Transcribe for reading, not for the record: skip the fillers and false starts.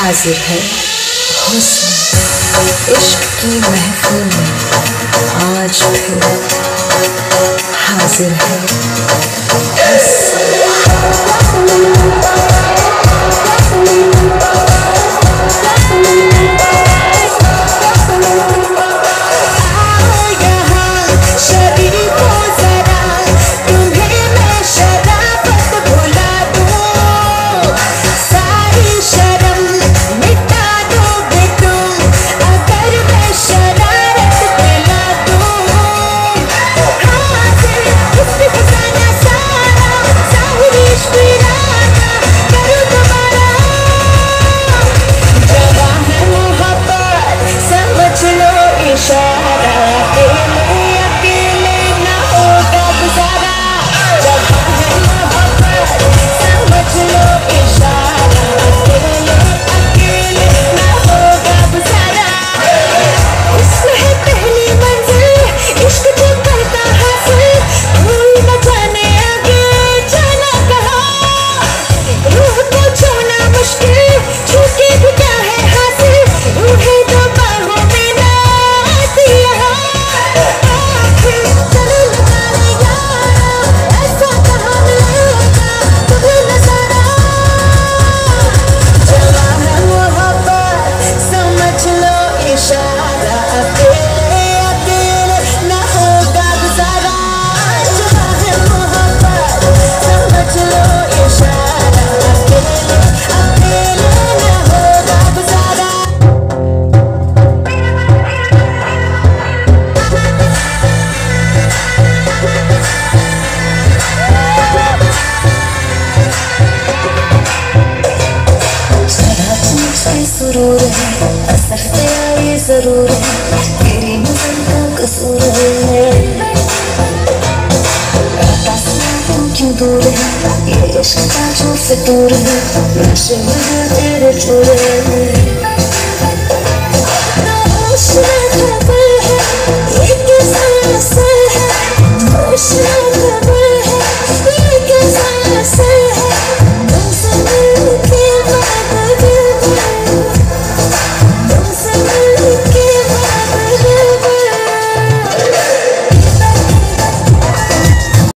हाजिर है हुस्न इश्क की महफिल में, आज फिर हाजिर है हुस्न। सुरूर है असर तेरा ये जरूर है, तेरी नजर का कसूर है। तुम क्यों दूर है, ये इश्क का जो फितूर है, नशे में तेरे चूर है।